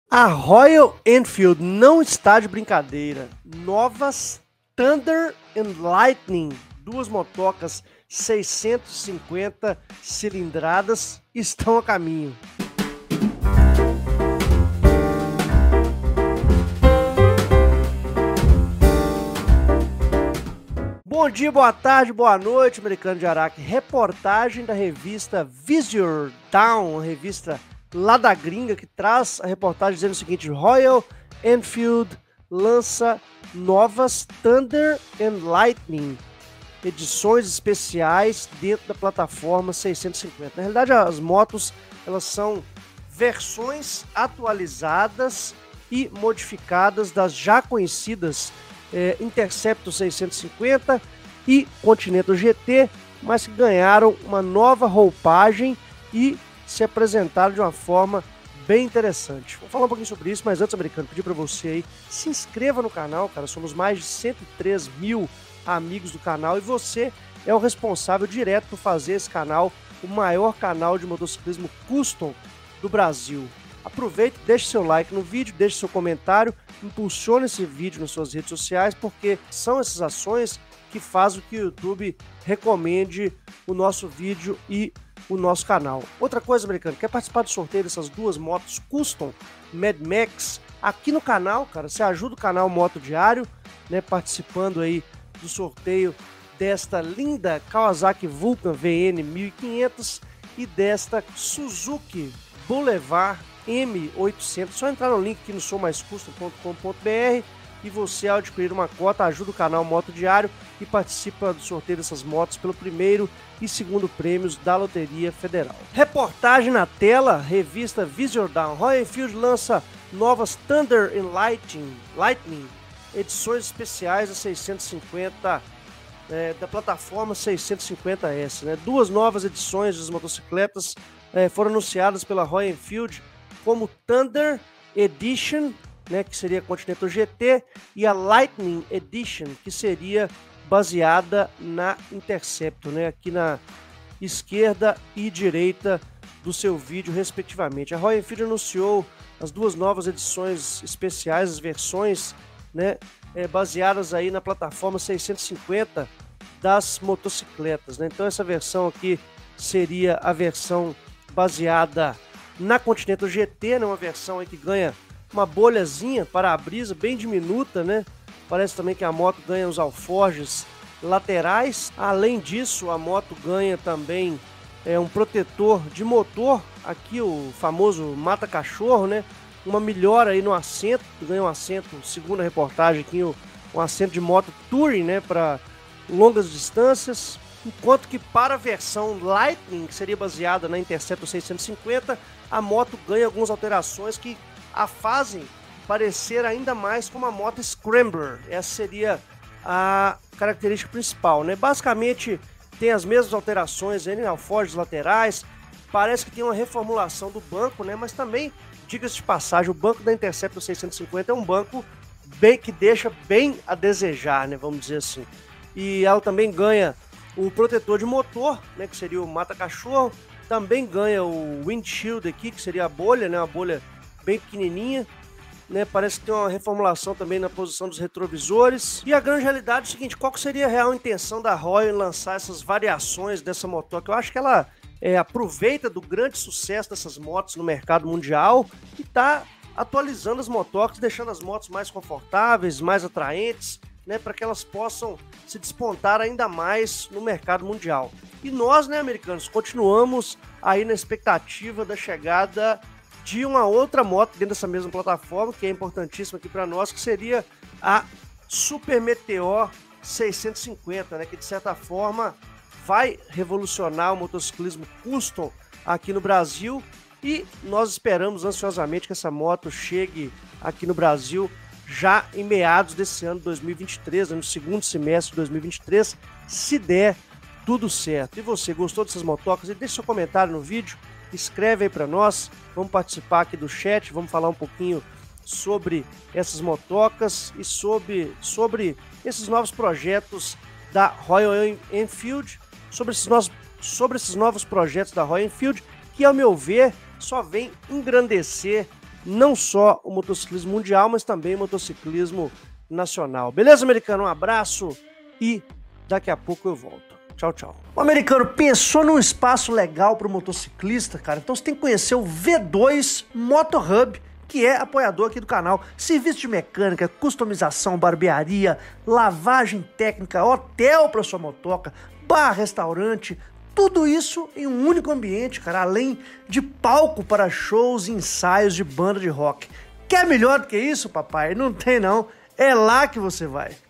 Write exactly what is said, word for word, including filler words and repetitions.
A Royal Enfield não está de brincadeira. Novas Thunder and Lightning, duas motocas seiscentos e cinquenta cilindradas, estão a caminho. Bom dia, boa tarde, boa noite, americano de Araque. Reportagem da revista Visor Down, uma revista lá da gringa, que traz a reportagem dizendo o seguinte: Royal Enfield lança novas Thunder and Lightning, edições especiais dentro da plataforma seiscentos e cinquenta. Na realidade, as motos, elas são versões atualizadas e modificadas das já conhecidas é, Interceptor seiscentos e cinquenta e Continental G T, mas que ganharam uma nova roupagem e se apresentaram de uma forma bem interessante. Vou falar um pouquinho sobre isso, mas antes, americano, pedir para você aí, se inscreva no canal, cara. Somos mais de cento e três mil amigos do canal e você é o responsável direto por fazer esse canal o maior canal de motociclismo custom do Brasil. Aproveite, deixe seu like no vídeo, deixe seu comentário, impulsione esse vídeo nas suas redes sociais, porque são essas ações que fazem com que o YouTube recomende o nosso vídeo e o nosso canal. Outra coisa, americano, quer participar do sorteio dessas duas motos custom Mad Max aqui no canal, cara? Você ajuda o canal Moto Diário, né, participando aí do sorteio desta linda Kawasaki Vulcan V N mil e quinhentos e desta Suzuki Boulevard M oitocentos. Só entrar no link aqui no sou mais custom ponto com ponto br e você, ao adquirir uma cota, ajuda o canal Moto Diário e participa do sorteio dessas motos pelo primeiro e segundo prêmios da Loteria Federal. Reportagem na tela, revista Visor Down. Royal Enfield lança novas Thunder and Lightning, Lightning edições especiais da seiscentos e cinquenta, é, da plataforma seiscentos e cinquenta S. Né? Duas novas edições das motocicletas é, foram anunciadas pela Royal Enfield, como Thunder Edition, né, que seria a Continental G T, e a Lightning Edition, que seria baseada na Interceptor, né, aqui na esquerda e direita do seu vídeo, respectivamente. A Royal Enfield anunciou as duas novas edições especiais, as versões, né, é, baseadas aí na plataforma seiscentos e cinquenta das motocicletas. Né? Então essa versão aqui seria a versão baseada na Continental G T, né, uma versão aí que ganha uma bolhazinha para-brisa bem diminuta, né? Parece também que a moto ganha os alforjes laterais. Além disso, a moto ganha também é, um protetor de motor, aqui o famoso mata-cachorro, né? Uma melhora aí no assento, ganha um assento, segundo a reportagem aqui, um assento de moto Touring, né? Para longas distâncias. Enquanto que para a versão Lightning, que seria baseada na Interceptor seiscentos e cinquenta, a moto ganha algumas alterações que a fazem parecer ainda mais como a moto Scrambler. Essa seria a característica principal, né? Basicamente tem as mesmas alterações em alforjes laterais, parece que tem uma reformulação do banco, né? Mas também, diga-se de passagem, o banco da Interceptor seiscentos e cinquenta é um banco bem, que deixa bem a desejar, né? Vamos dizer assim. E ela também ganha o protetor de motor, né? Que seria o mata-cachorro. Também ganha o windshield aqui, que seria a bolha, né? Uma bolha bem pequenininha, né? Parece que tem uma reformulação também na posição dos retrovisores. E a grande realidade é o seguinte: qual que seria a real intenção da Royal em lançar essas variações dessa motoca? Eu acho que ela é, aproveita do grande sucesso dessas motos no mercado mundial e está atualizando as motocas, deixando as motos mais confortáveis, mais atraentes, né, para que elas possam se despontar ainda mais no mercado mundial. E nós, né, americanos, continuamos aí na expectativa da chegada de uma outra moto dentro dessa mesma plataforma, que é importantíssima aqui para nós, que seria a Super Meteor seiscentos e cinquenta, né, que de certa forma vai revolucionar o motociclismo custom aqui no Brasil, e nós esperamos ansiosamente que essa moto chegue aqui no Brasil já em meados desse ano dois mil e vinte e três, no segundo semestre de dois mil e vinte e três, se der tudo certo. E você, gostou dessas motocas? Deixe seu comentário no vídeo, escreve aí para nós, vamos participar aqui do chat, vamos falar um pouquinho sobre essas motocas e sobre, sobre esses novos projetos da Royal Enfield, sobre esses, novos, sobre esses novos projetos da Royal Enfield, que, ao meu ver, só vem engrandecer não só o motociclismo mundial, mas também o motociclismo nacional. Beleza, americano? Um abraço e daqui a pouco eu volto. Tchau, tchau. O americano pensou num espaço legal para o motociclista, cara? Então você tem que conhecer o V dois Moto Hub, que é apoiador aqui do canal. Serviço de mecânica, customização, barbearia, lavagem técnica, hotel para sua motoca, bar, restaurante, tudo isso em um único ambiente, cara, além de palco para shows e ensaios de banda de rock. Quer melhor do que isso, papai? Não tem não, é lá que você vai.